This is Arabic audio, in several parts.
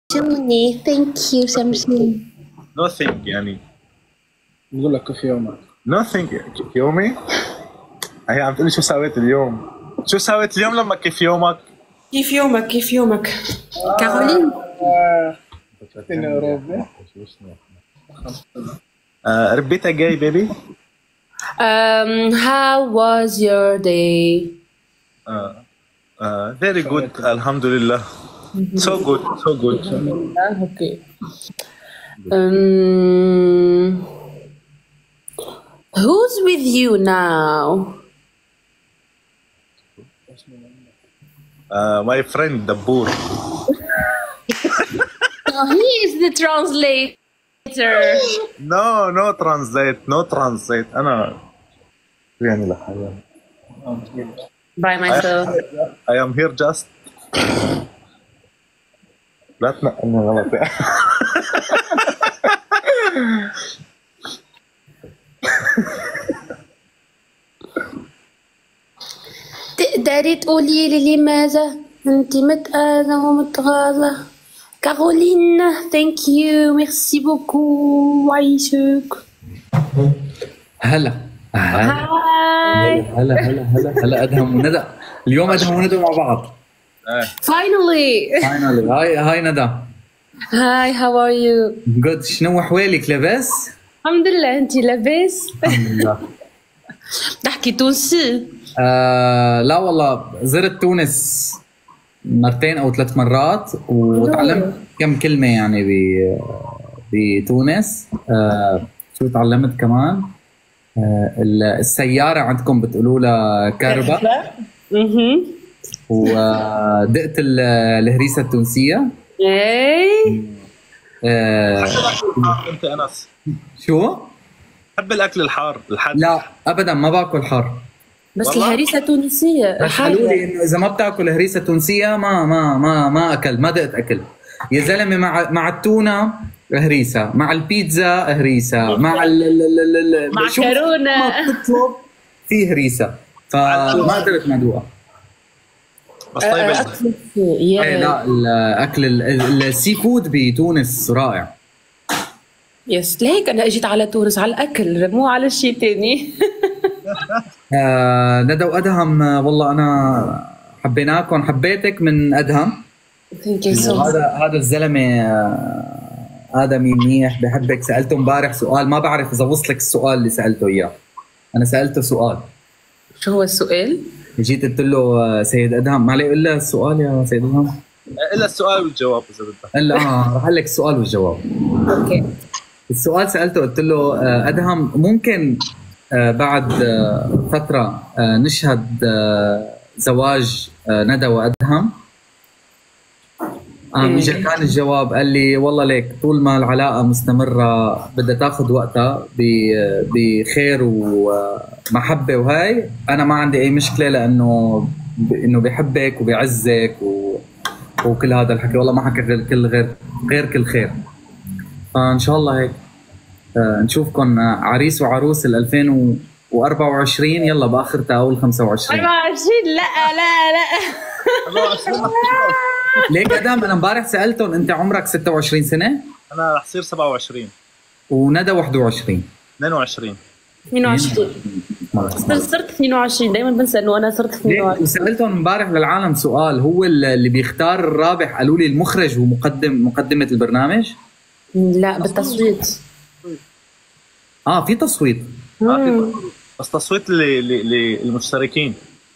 شموني ثانك يو سامسونج. nothing يعني. نقول لك كيف يومك. nothing كيف يومي؟ هي عم تقولي شو سويت اليوم؟ شو سويت اليوم لما كيف يومك؟ كيف يومك كيف يومك كارولين؟ in أوروبا. ربيتها جاي بيبي؟ How was your day? very good الحمد لله. so good so good. Okay. Who's with you now? my friend دبور. Oh, he is the translator. no translate أنا يعني لحالي. By myself. I am here just. لا تنقلني غلط يعني. تقدري تقولي لي لماذا أنت متآذى ومتغاظة؟ كارولين thank you merci beaucoup وعيشك. هلا هاي هلا ادهم وندى. اليوم ادهم وندى مع بعض. finally. هاي ندى. هاي how are you? جود. شنو احوالك؟ لاباس؟ الحمد لله. أنت لاباس؟ الحمد لله. تحكي تونسي؟ لا والله زرت تونس مرتين او 3 مرات وتعلمت كم كلمه يعني بتونس. شو تعلمت كمان؟ السياره عندكم بتقولوا لها كربة. ودقت الهريسه التونسيه. ايه. انت انس شو؟ بحب الاكل الحار الحاد. لا ابدا ما باكل حار. بس والله؟ الهريسه تونسيه. قالوا لي انه اذا ما بتاكل هريسه تونسيه ما اكل، ما دقت اكل يا زلمه. مع التونه هريسه، مع البيتزا هريسه، مع معكرونه ما بتطلب في هريسه، فما قدرت ندوقها. بس طيب ايه لا الاكل السي فود بتونس رائع. يس لهيك انا اجيت على تونس على الاكل مو على شيء ثاني. ندى وادهم والله انا حبيناكم، حبيتك من ادهم. ثانك يو. هذا الزلمه ادمي منيح بحبك. سالته امبارح سؤال ما بعرف اذا وصلك السؤال اللي سالته اياه. انا سالته سؤال. شو هو السؤال؟ جيت قلت له سيد ادهم ما عليه الا السؤال يا سيد ادهم، الا السؤال والجواب اذا بدك. قال راح لك السؤال والجواب. اوكي. السؤال سالته قلت له ادهم ممكن بعد فتره نشهد زواج ندى وادهم؟ اجى كان الجواب قال لي والله ليك طول ما العلاقه مستمره بدها تاخذ وقتها بخير ومحبه وهي انا ما عندي اي مشكله لانه بحبك وبيعزك وكل هذا الحكي. والله ما حكى غير كل خير. فان شاء الله هيك نشوفكم عريس وعروس 2024 يلا باخرتها اول 25. 24 لا ليك ادم انا امبارح سالتهم انت عمرك 26 سنه؟ انا رح صير 27 وندى 21 22 صرت 22 دائما بنسى انه انا صرت 22. وسالتهم امبارح للعالم سؤال هو اللي بيختار الرابح، قالوا لي المخرج ومقدمه البرنامج. لا بالتصويت. في تصويت. بس تصويت للمشتركين.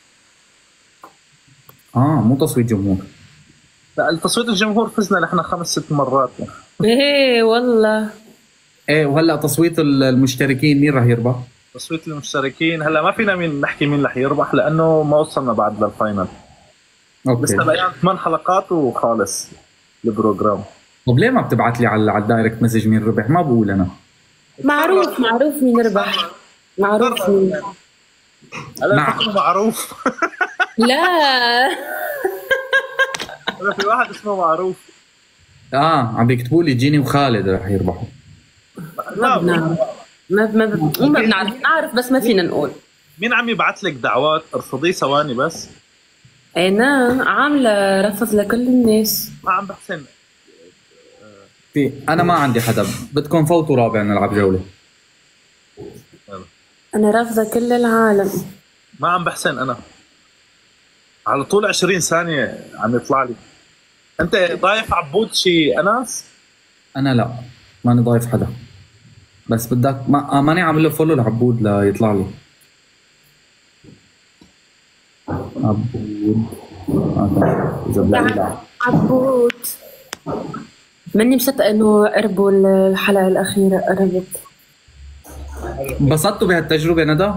مو تصويت جمهور. لا التصويت الجمهور فزنا نحن 5-6 مرات. ايه والله. ايه وهلا تصويت المشتركين مين راح يربح؟ تصويت المشتركين هلا ما فينا نحكي مين رح يربح لانه ما وصلنا بعد للفاينل. اوكي. لسه بقينا 8 حلقات وخالص البروجرام. طب ليه ما بتبعت لي على الدايركت مسج مين ربح؟ ما بقول انا. معروف مين ربح. معروف مين. انا معروف. لا انا في واحد اسمه معروف. عم بيكتبوا لي جيني وخالد رح يربحوا. ما بنعرف. ما بنعرف. نعرف بس ما فينا نقول. مين عم يبعث لك دعوات؟ ارفضيه ثواني بس. انا عامله رفض لكل الناس. ما عم بحسن انا ما عندي حدا، بدكم فوتوا رابع نلعب جوله. انا رافضه كل العالم. ما عم بحسن انا على طول 20 ثانيه عم يطلع لي. انت ضايف عبود شي انس؟ انا لا، ماني ضايف حدا، بس بدك ماني عامل له فولو لعبود ليطلع لي. عبود اذا بلاقي عبود ماني مصدقه انه قربوا الحلقه الاخيره قربت. انبسطتوا بهالتجربه ندى؟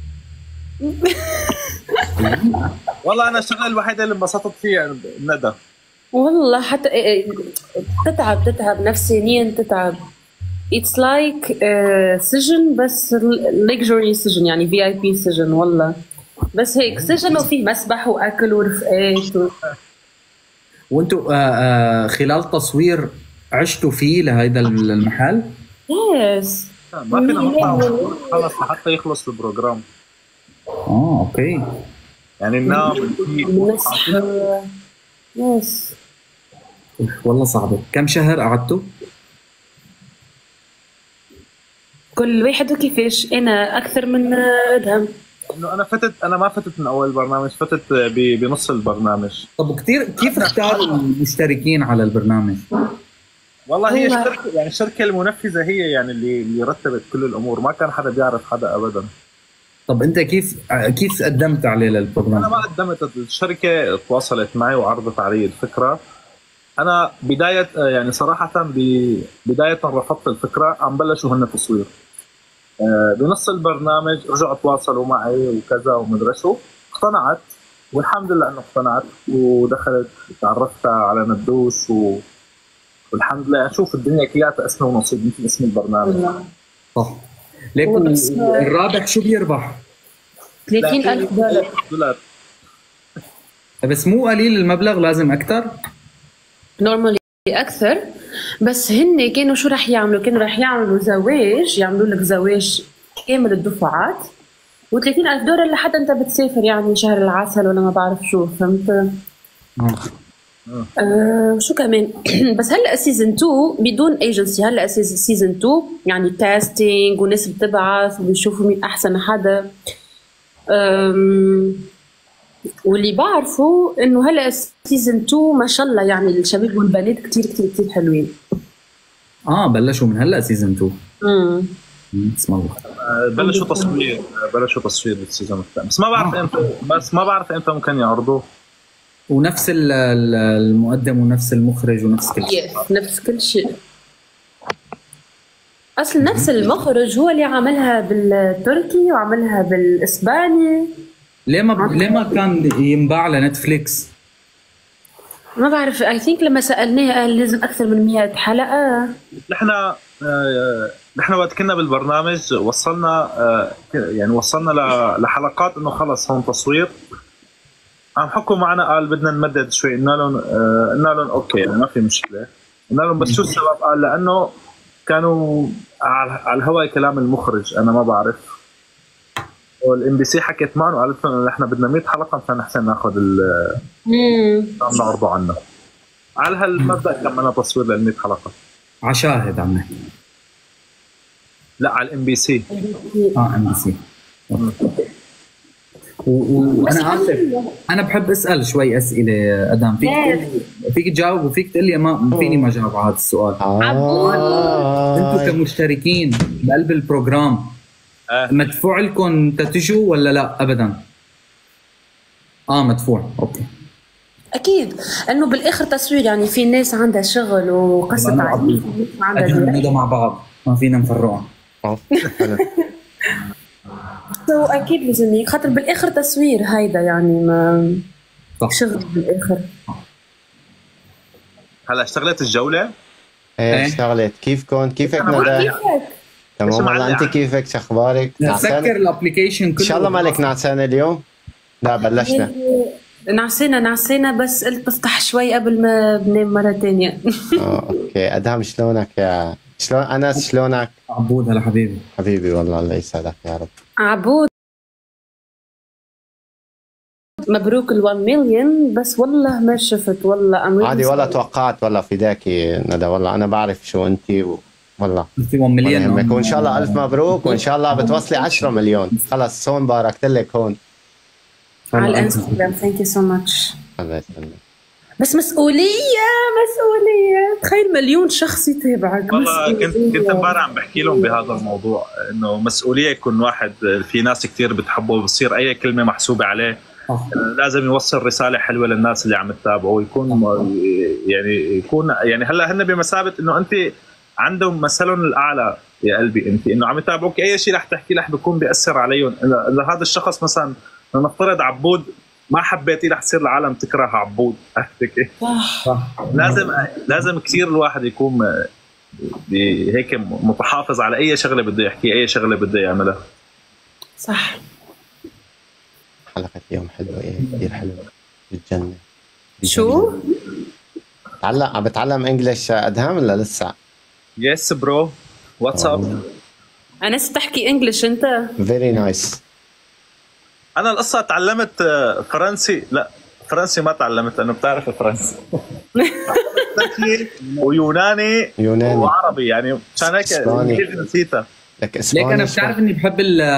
والله انا الشغله الوحيده اللي انبسطت فيها ندى. والله حتى تتعب نفسيا تتعب. It's like سجن بس luxury سجن، يعني VIP سجن والله. بس هيك سجن وفيه مسبح واكل ورفقات وانتوا خلال تصوير عشتوا فيه لهيدا المحل؟ يس. ما فينا نطلع خلص لحتى يخلص البروجرام. اوكي. يعني ننام يس. والله صعبه. كم شهر قعدتوا؟ كل واحد وكيفاش. انا اكثر من ادهم. انه انا ما فتت من اول برنامج، فتت بنص البرنامج. طب كيف اختاروا المشتركين على البرنامج؟ والله هي الشركه، يعني الشركه المنفذه هي يعني اللي رتبت كل الامور، ما كان حدا بيعرف حدا ابدا. طب انت كيف قدمت عليه للبرنامج؟ انا ما قدمت، الشركه تواصلت معي وعرضت علي الفكره. انا بدايه يعني صراحه بدايه رفضت الفكره، عم بلشوا هن تصوير. بنص البرنامج رجعوا تواصلوا معي وكذا ومدري شو، اقتنعت والحمد لله انه اقتنعت ودخلت تعرفت على ندوس والحمد لله. اشوف الدنيا كلها اسمه ونصيب مثل اسم البرنامج. صح. ليك الرابح شو بيربح؟ $30,000. بس مو قليل المبلغ، لازم اكثر. نورمالي اكثر، بس هن كانوا شو رح يعملوا؟ كانوا رح يعملوا زواج، يعملوا لك زواج كامل الدفعات و$30,000 لحد انت بتسافر، يعني شهر العسل ولا ما بعرف شو. فهمت؟ شو كمان بس هلا سيزون 2 بدون ايجنسي. هلا سيزون 2 يعني كاستنج وناس بتبعث وبيشوفوا مين احسن حدا. واللي بعرفه انه هلا سيزون 2 ما شاء الله، يعني الشباب والبنات كتير كتير كتير حلوين. بلشوا من هلا سيزون 2. بسم الله. بلشوا تصوير بالسيزون الثاني، بس ما بعرف امتى ممكن يعرضوه. ونفس المقدم ونفس المخرج ونفس كل شيء. نفس كل شيء. اصل نفس المخرج هو اللي عملها بالتركي وعملها بالاسباني. ليه ما كان ينباع لنتفليكس؟ ما بعرف. اي ثينك لما سالناه قال لازم اكثر من 100 حلقه. نحن وقت كنا بالبرنامج وصلنا لحلقات انه خلص هون تصوير، عم حكوا معنا قال بدنا نمدد شوي. قلنا لهم اوكي يعني ما في مشكله. قلنا لهم بس شو السبب؟ قال لانه كانوا على الهواء كلام المخرج، انا ما بعرف. والام بي سي حكت معنا وقالت لهم نحن بدنا 100 حلقه مشان احسن ناخذ نعرضه عنا. على هالمبدا كملنا تصوير لل 100 حلقه. على شاهد عمي؟ لا على الام بي سي. ام بي سي. وانا اسف، انا بحب اسال شوي اسئله ادم. فيك تجاوب وفيك تقول لي ما فيني ما جاوب على هذا السؤال. انتم كمشتركين بقلب البروجرام مدفوع لكم تتجوا ولا لا ابدا؟ مدفوع. اوكي. اكيد انه بالاخر تصوير، يعني في ناس عندها شغل وقصه عائليه عندها مع بعض، ما فينا نفرقهم. اكيد لازم خاطر بالاخر تصوير هيدا، يعني ما شغل بالاخر. هلا اشتغلت الجوله؟ ايه اشتغلت. كيفك ندى؟ تمام والله. انت كيفك؟ شو اخبارك؟ سكر الابلكيشن كله ان شاء الله مالك نعسانه اليوم؟ لا بلشنا. نعسانه بس قلت بفتح شوي قبل ما بنام مره ثانيه. اوكي. ادهم شلونك شلون انس؟ شلونك؟ عبود هلا حبيبي والله الله يسعدك يا رب. عبود مبروك ال 1 مليون، بس والله ما شفت والله عادي ولا توقعت والله فداكي ندى، والله انا بعرف شو انت والله في 1 مليون وان شاء الله الف مبروك، وان شاء الله بتوصلي 10 مليون. خلص هون باركت لك هون على الانستغرام. ثانك يو سو ماتش. الله يسلمك. بس مسؤولية، تخيل مليون شخص يتابعك. والله كنت امبارح عم بحكي لهم بهذا الموضوع، انه مسؤوليه يكون واحد في ناس كثير بتحبه وبصير اي كلمه محسوبه عليه. لازم يوصل رساله حلوه للناس اللي عم تتابعه، يكون يعني هلا هن بمثابه انه انت عندهم مثلهم الاعلى يا قلبي، انت انه عم يتابعوك، اي شيء رح تحكي رح بيكون بياثر عليهم. اذا هذا الشخص مثلا نفترض عبود ما حبيتيه، رح تصير العالم تكره عبود. عرفتي كيف؟ لازم كثير الواحد يكون هيك متحافظ على اي شغله بده يحكي، اي شغله بده يعملها. صح. حلقه اليوم حلوه، كثير حلوه بالجنه. شو؟ عم بتعلم انجلش ادهم ولا لسه؟ يس برو، واتس اب. انا ستحكي انجلش انت؟ فيري نايس. انا القصه تعلمت فرنسي، لا فرنسي ما تعلمت لانه بتعرف فرنسي. تركي ويوناني وعربي، يعني مشان هيك كيف نسيتها. ليك انا بتعرف اني بحب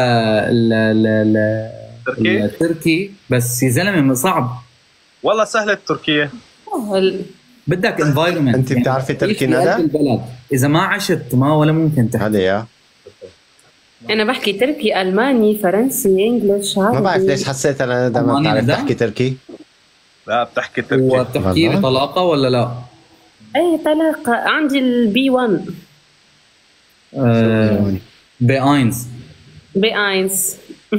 التركي، بس يا زلمه صعب والله. سهله التركيه، بدك انفايرمنت. انت بتعرفي تركي ندى؟ البلد اذا ما عشت ما ولا ممكن تحكي. هذا يا انا بحكي تركي، الماني، فرنسي، انجلش، عربي. ما بعرف ليش حسيت انا ندى ما بتعرف تحكي تركي. لا بتحكي تركي. وبتحكي بطلاقه ولا لا؟ اي طلاقه، عندي البي 1. بي اينز.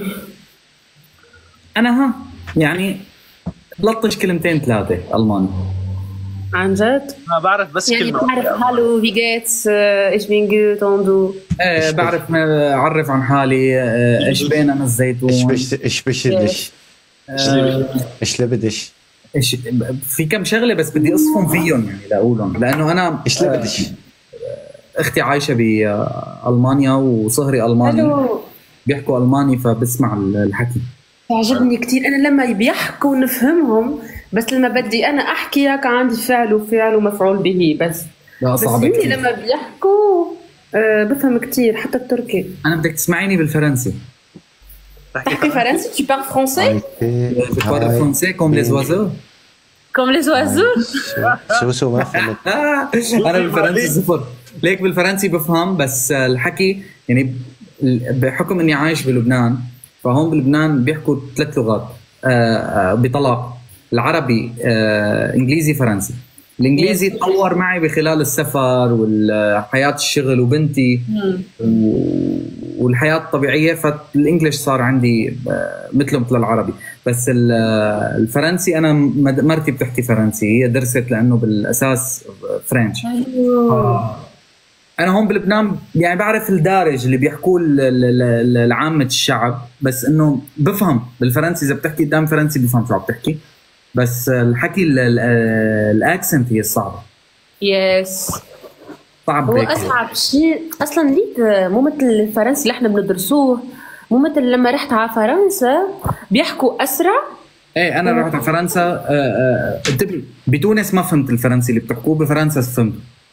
انا يعني لطش كلمتين ثلاثه الماني. عن جد؟ ما بعرف بس يعني بعرف هالو في جيتس ايش بين جوت اوندو. بعرف اعرف عن حالي، ايش بين انا الزيتون، ايش بشدش، ايش لبدش، ايش في كم شغله بس بدي اصفهم فيهم يعني لاقولهم، لانه انا ايش لبدش. اختي عايشه بالمانيا وصهري الماني، بيحكوا الماني فبسمع الحكي. تعجبني كثير انا لما بيحكوا نفهمهم، بس لما بدي انا احكي هيك عندي فعل ومفعول به بس. لا صعب بس لما بيحكوا بفهم كثير. حتى التركي. انا بدك تسمعيني بالفرنسي. تحكي فرنسي؟ tu parles français? Je parle français comme les oiseaux. Comme les oiseaux? شو ما فهمت. انا بالفرنسي صفر. ليك بالفرنسي بفهم، بس الحكي يعني بحكم اني عايش بلبنان، فهون بلبنان بيحكوا 3 لغات بطلاق: العربي، انجليزي، فرنسي. الانجليزي تطور معي بخلال السفر والحياه الشغل وبنتي والحياه الطبيعيه، فالانجليش صار عندي مثل العربي. بس الفرنسي انا مرتي بتحكي فرنسي، هي درست لانه بالاساس فرنش. انا هون بلبنان يعني بعرف الدارج اللي بيحكوه العامة الشعب، بس انه بفهم بالفرنسي. اذا بتحكي قدام فرنسي بفهم شو عم تحكي، بس الحكي الاكسنت هي الصعبه. يس صعب. هو اصعب شيء اصلا ليك، مو مثل الفرنسي اللي احنا بندرسوه، مو مثل لما رحت على فرنسا بيحكوا اسرع. ايه انا رحت على فرنسا، بتونس ما فهمت الفرنسي اللي بتحكوه، بفرنسا فهمت.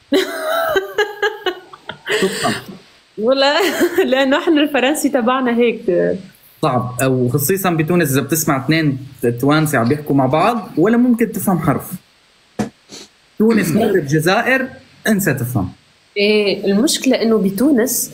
ولا لانه احنا الفرنسي تبعنا هيك صعب، وخصيصا بتونس اذا بتسمع 2 توانسه عم بيحكوا مع بعض ولا ممكن تفهم حرف. تونس، مغرب، جزائر، انسى تفهم. ايه المشكله انه بتونس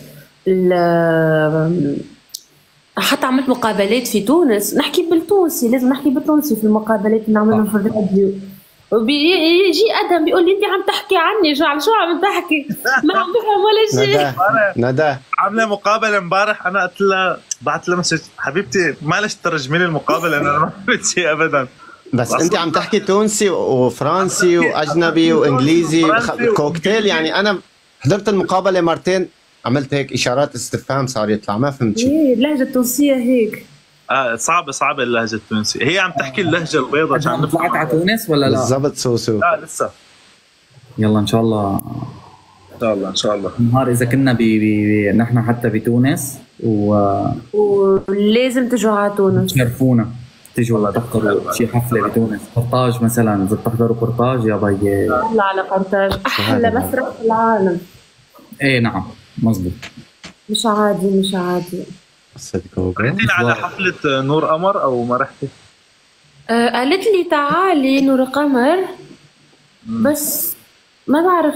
حتى عملت مقابلات في تونس نحكي بالتونسي، لازم نحكي بالتونسي في المقابلات اللي عملنا في الراديو. وبيجي ادم بيقول لي انت عم تحكي عني، شو عم تحكي؟ ما عم بفهم ولا شيء. ندى عامله مقابله امبارح، انا قلت لها، بعت لها مسج: حبيبتي معلش ترجمي لي المقابله، انا ما فهمت شيء ابدا. بس انت عم تحكي تونسي وفرنسي واجنبي وانجليزي كوكتيل. يعني انا حضرت المقابله مرتين، عملت هيك اشارات استفهام صار يطلع ما فهمت شيء. ايه اللهجه التونسيه هيك صعبه اللهجه التونسيه. هي عم تحكي اللهجه البيضاء. طلعت على تونس ولا لا؟ بالضبط سوسو. لا لسه. يلا ان شاء الله ان شاء الله نهار اذا كنا نحن حتى بتونس ولازم تجوا على تونس تشرفونا. تيجوا تحضروا شي حفله بتونس، قرطاج مثلا، اذا بتحضروا قرطاج يا بيي. لا على قرطاج احلى مسرح في العالم. ايه نعم مزبوط. مش عادي. صدقوا رحتي على حفله نور قمر او ما رحتي؟ قالت لي تعالي نور قمر بس ما بعرف،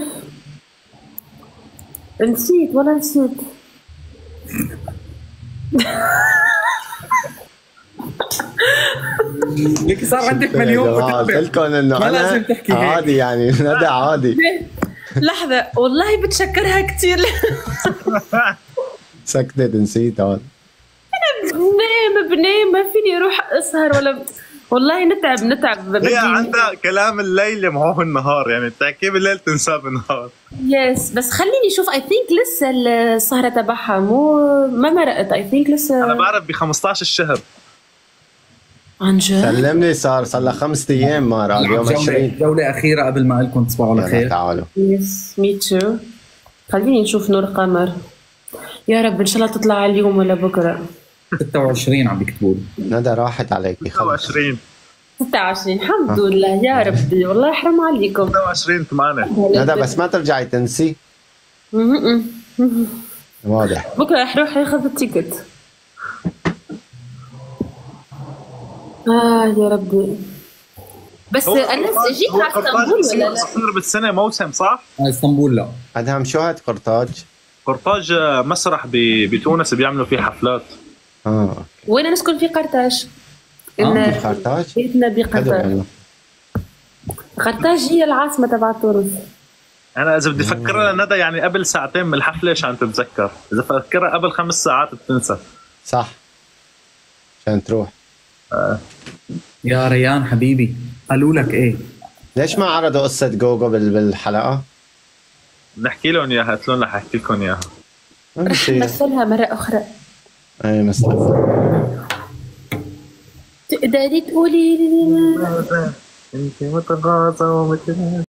نسيت. ليك صار عندك مليون قلت لكم انه ما انا لازم تحكي هيك. عادي يعني ندى عادي. لحظة والله بتشكرها كتير. سكتت نسيت هون. بنام ما فيني اروح اسهر ولا والله نتعب. هي عندها كلام الليل معه النهار، يعني بتحكي بالليل تنساه بالنهار. يس بس خليني اشوف. اي ثينك لسه السهرة تبعها ما مرقت. اي ثينك لسه. انا بعرف ب 15 الشهر. عن جد؟ سلمني صار لها 5 ايام مارا اليوم 20. جولة أخيرة قبل ما لكم تصبحوا على خير. تعالوا. يس مي تو. خليني نشوف نور قمر. يا رب ان شاء الله تطلع اليوم ولا بكره. 26 عم بيكتبوا لي. ندى راحت عليكي 26 الحمد لله يا ربي والله حرام عليكم. 26/8. ندى بس ما ترجعي تنسي. واضح. بكره رح اروح اخذ التيكت. يا ربي. بس انا جيت على اسطنبول ولا لا؟ صار بالسنه موسم صح؟ اسطنبول لا. ادهم شو هاد قرطاج؟ قرطاج مسرح بتونس بيعملوا فيه حفلات. اوكي. وين نسكن في قرطاج؟ قرطاج؟ بيتنا بقرطاج. قرطاج هي العاصمة تبع تونس. أنا إذا بدي أفكرها لندى يعني قبل ساعتين من الحفلة عشان تتذكر، إذا فكرها قبل 5 ساعات بتنسى. صح. عشان تروح. يا ريان حبيبي قالوا لك إيه؟ ليش ما عرضوا قصة جوجو بالحلقة؟ نحكي لهم إياها، قلت لهم رح أحكي لكم إياها. رح نمثلها مرة أخرى. أي مثلا. تقدري تقولي لي أنت متغاظة ومثل